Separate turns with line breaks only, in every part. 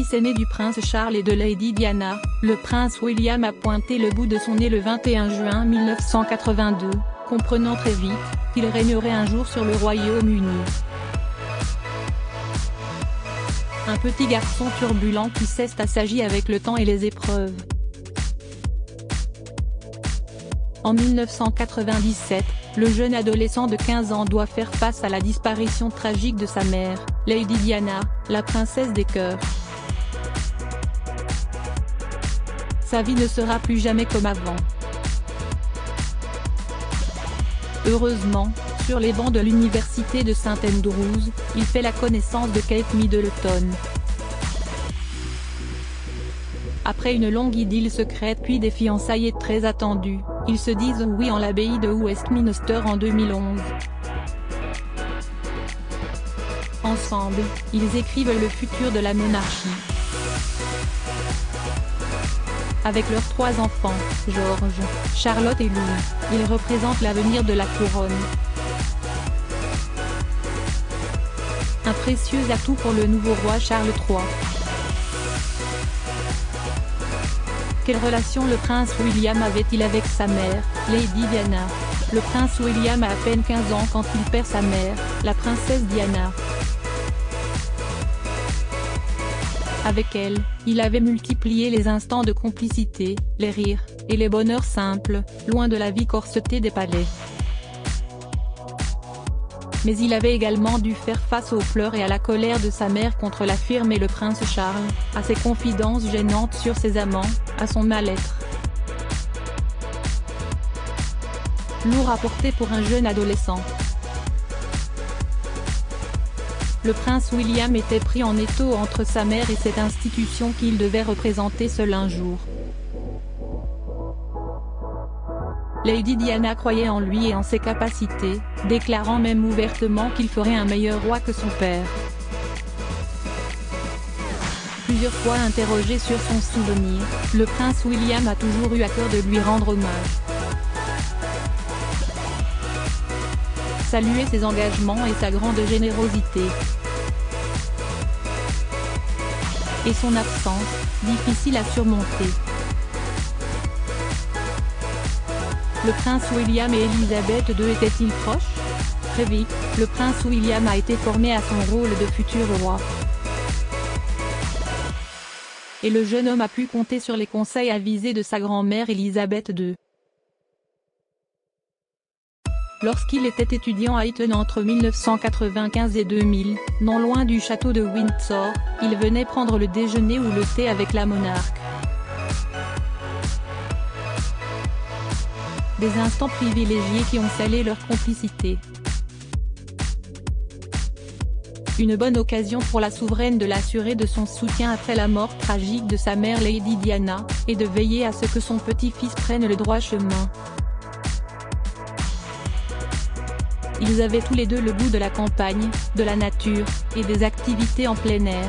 fils aîné du prince Charles et de Lady Diana, le prince William a pointé le bout de son nez le 21 juin 1982, comprenant très vite qu'il régnerait un jour sur le Royaume-Uni. Un petit garçon turbulent qui s'assagie avec le temps et les épreuves. En 1997, le jeune adolescent de 15 ans doit faire face à la disparition tragique de sa mère, Lady Diana, la princesse des cœurs. Sa vie ne sera plus jamais comme avant. Heureusement, sur les bancs de l'université de St Andrews, il fait la connaissance de Kate Middleton. Après une longue idylle secrète puis des fiançailles très attendues, ils se disent oui en l'abbaye de Westminster en 2011. Ensemble, ils écrivent le futur de la monarchie. Avec leurs 3 enfants, George, Charlotte et Louis, ils représentent l'avenir de la couronne. Un précieux atout pour le nouveau roi Charles III. Quelle relation le prince William avait-il avec sa mère, Lady Diana? Le prince William a à peine 15 ans quand il perd sa mère, la princesse Diana. Avec elle, il avait multiplié les instants de complicité, les rires, et les bonheurs simples, loin de la vie corsetée des palais. Mais il avait également dû faire face aux pleurs et à la colère de sa mère contre la firme et le prince Charles, à ses confidences gênantes sur ses amants, à son mal-être. Lourd à porter pour un jeune adolescent. Le prince William était pris en étau entre sa mère et cette institution qu'il devait représenter seul un jour. Lady Diana croyait en lui et en ses capacités, déclarant même ouvertement qu'il ferait un meilleur roi que son père. Plusieurs fois interrogé sur son souvenir, le prince William a toujours eu à cœur de lui rendre hommage. Saluer ses engagements et sa grande générosité. Et son absence, difficile à surmonter. Le prince William et Elisabeth II étaient-ils proches? Très vite, le prince William a été formé à son rôle de futur roi. Et le jeune homme a pu compter sur les conseils avisés de sa grand-mère Elisabeth II. Lorsqu'il était étudiant à Eton entre 1995 et 2000, non loin du château de Windsor, il venait prendre le déjeuner ou le thé avec la monarque. Des instants privilégiés qui ont scellé leur complicité. Une bonne occasion pour la souveraine de l'assurer de son soutien après la mort tragique de sa mère Lady Diana, et de veiller à ce que son petit-fils prenne le droit chemin. Ils avaient tous les deux le goût de la campagne, de la nature, et des activités en plein air.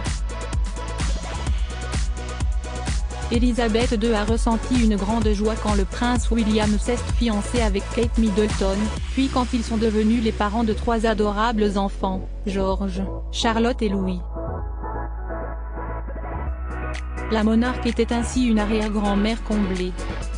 Elisabeth II a ressenti une grande joie quand le prince William s'est fiancé avec Kate Middleton, puis quand ils sont devenus les parents de 3 adorables enfants, George, Charlotte et Louis. La monarque était ainsi une arrière-grand-mère comblée.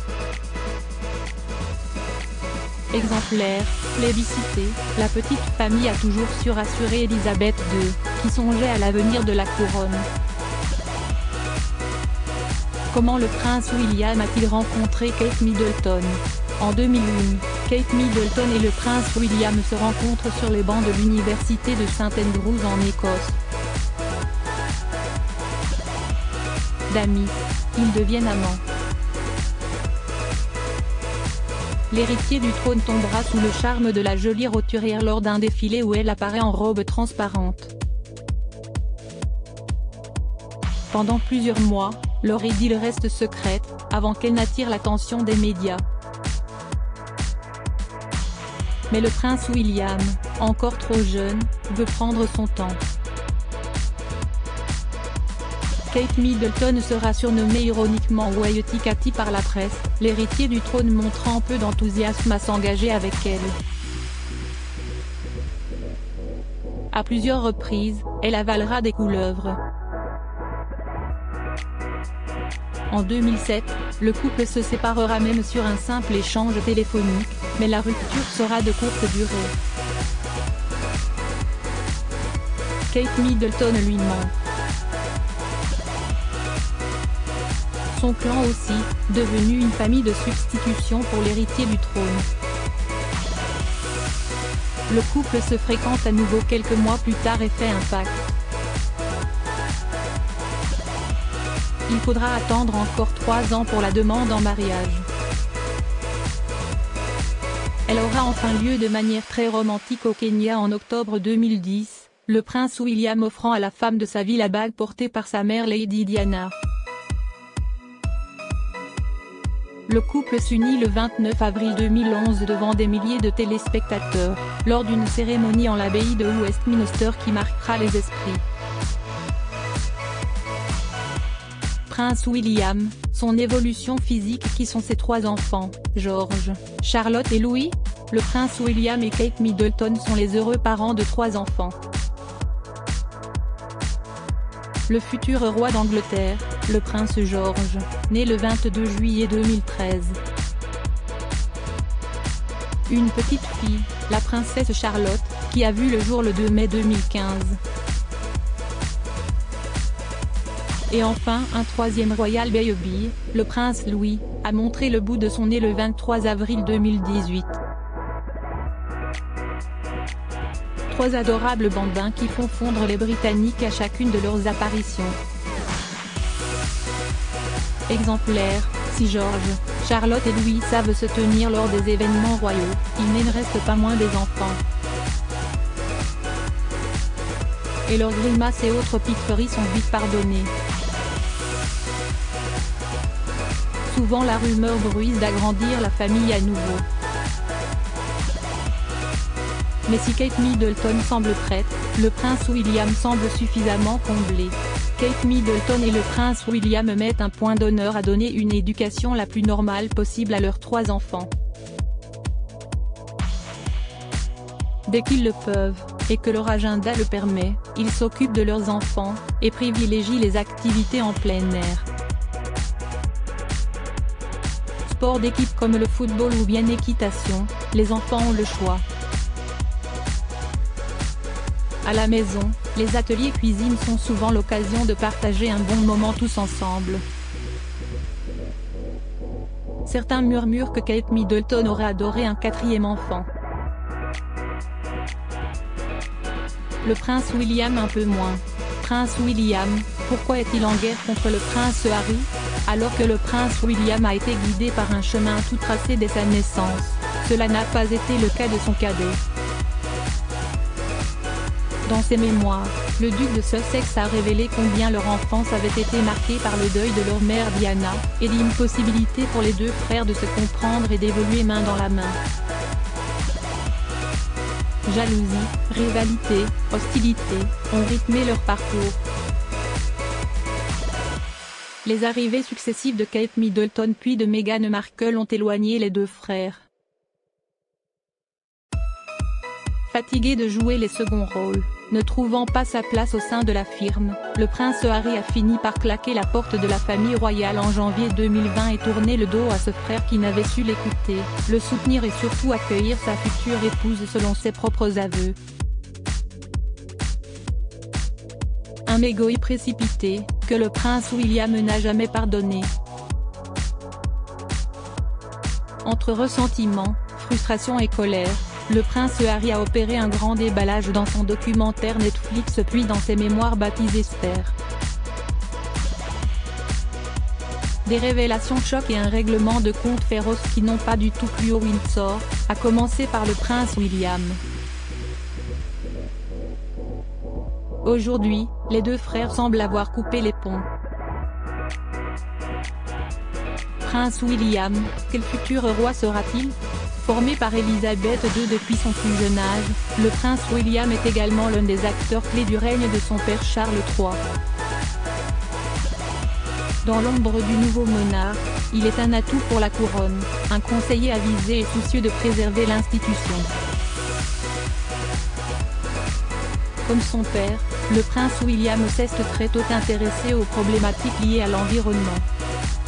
Exemplaire, plébiscitée, la petite famille a toujours su rassurer Elisabeth II, qui songeait à l'avenir de la couronne. Comment le prince William a-t-il rencontré Kate Middleton? En 2001, Kate Middleton et le prince William se rencontrent sur les bancs de l'université de St Andrews en Écosse. D'amis, ils deviennent amants. L'héritier du trône tombera sous le charme de la jolie roturière lors d'un défilé où elle apparaît en robe transparente. Pendant plusieurs mois, leur idylle reste secrète, avant qu'elle n'attire l'attention des médias. Mais le prince William, encore trop jeune, veut prendre son temps. Kate Middleton sera surnommée ironiquement Royauty Cathy par la presse, l'héritier du trône montrant peu d'enthousiasme à s'engager avec elle. À plusieurs reprises, elle avalera des couleuvres. En 2007, le couple se séparera même sur un simple échange téléphonique, mais la rupture sera de courte durée. Kate Middleton lui manque. Son clan aussi, devenu une famille de substitution pour l'héritier du trône. Le couple se fréquente à nouveau quelques mois plus tard et fait un pacte. Il faudra attendre encore 3 ans pour la demande en mariage. Elle aura enfin lieu de manière très romantique au Kenya en octobre 2010, le prince William offrant à la femme de sa vie la bague portée par sa mère Lady Diana. Le couple s'unit le 29 avril 2011 devant des milliers de téléspectateurs, lors d'une cérémonie en l'abbaye de Westminster qui marquera les esprits. Prince William, son évolution physique. Qui sont ses 3 enfants, George, Charlotte et Louis? Le prince William et Kate Middleton sont les heureux parents de 3 enfants. Le futur roi d'Angleterre, le prince George, né le 22 juillet 2013. Une petite fille, la princesse Charlotte, qui a vu le jour le 2 mai 2015. Et enfin un 3e royal baby, le prince Louis, a montré le bout de son nez le 23 avril 2018. 3 adorables bambins qui font fondre les Britanniques à chacune de leurs apparitions. Exemplaires, si George, Charlotte et Louis savent se tenir lors des événements royaux, il ne reste pas moins des enfants. Et leurs grimaces et autres pitreries sont vite pardonnées. Souvent la rumeur bruise d'agrandir la famille à nouveau. Mais si Kate Middleton semble prête, le prince William semble suffisamment comblé. Kate Middleton et le prince William mettent un point d'honneur à donner une éducation la plus normale possible à leurs 3 enfants. Dès qu'ils le peuvent, et que leur agenda le permet, ils s'occupent de leurs enfants, et privilégient les activités en plein air. Sport d'équipe comme le football ou bien équitation, les enfants ont le choix. À la maison, les ateliers cuisine sont souvent l'occasion de partager un bon moment tous ensemble. Certains murmurent que Kate Middleton aurait adoré un 4e enfant. Le prince William un peu moins. Prince William, pourquoi est-il en guerre contre le prince Harry? Alors que le prince William a été guidé par un chemin tout tracé dès sa naissance, cela n'a pas été le cas de son cadet. Dans ses mémoires, le duc de Sussex a révélé combien leur enfance avait été marquée par le deuil de leur mère Diana, et l'impossibilité pour les 2 frères de se comprendre et d'évoluer main dans la main. Jalousie, rivalité, hostilité, ont rythmé leur parcours. Les arrivées successives de Kate Middleton puis de Meghan Markle ont éloigné les 2 frères. Fatigué de jouer les seconds rôles, ne trouvant pas sa place au sein de la firme, le prince Harry a fini par claquer la porte de la famille royale en janvier 2020 et tourner le dos à ce frère qui n'avait su l'écouter, le soutenir et surtout accueillir sa future épouse selon ses propres aveux. Un égoïsme précipité, que le prince William n'a jamais pardonné. Entre ressentiment, frustration et colère, le prince Harry a opéré un grand déballage dans son documentaire Netflix puis dans ses mémoires baptisées Spare. Des révélations choc et un règlement de compte féroce qui n'ont pas du tout plu au Windsor, à commencer par le prince William. Aujourd'hui, les 2 frères semblent avoir coupé les ponts. Prince William, quel futur roi sera-t-il? Formé par Elisabeth II depuis son plus jeune âge, le prince William est également l'un des acteurs clés du règne de son père Charles III. Dans l'ombre du nouveau monarque, il est un atout pour la couronne, un conseiller avisé et soucieux de préserver l'institution. Comme son père, le prince William s'est très tôt intéressé aux problématiques liées à l'environnement.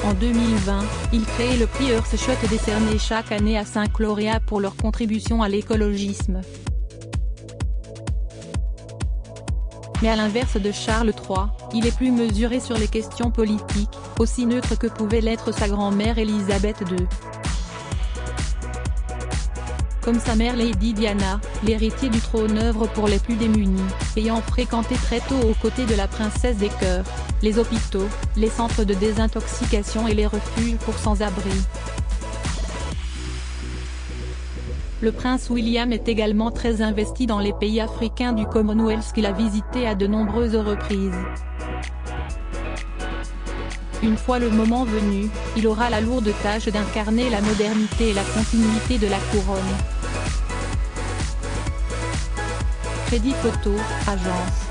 En 2020, il crée le prix Earthshot décerné chaque année à 5 lauréats pour leur contribution à l'écologisme. Mais à l'inverse de Charles III, il est plus mesuré sur les questions politiques, aussi neutre que pouvait l'être sa grand-mère Élisabeth II. Comme sa mère Lady Diana, l'héritier du trône œuvre pour les plus démunis, ayant fréquenté très tôt aux côtés de la princesse des cœurs, les hôpitaux, les centres de désintoxication et les refuges pour sans-abri. Le prince William est également très investi dans les pays africains du Commonwealth qu'il a visités à de nombreuses reprises. Une fois le moment venu, il aura la lourde tâche d'incarner la modernité et la continuité de la couronne. Crédit photo, agence.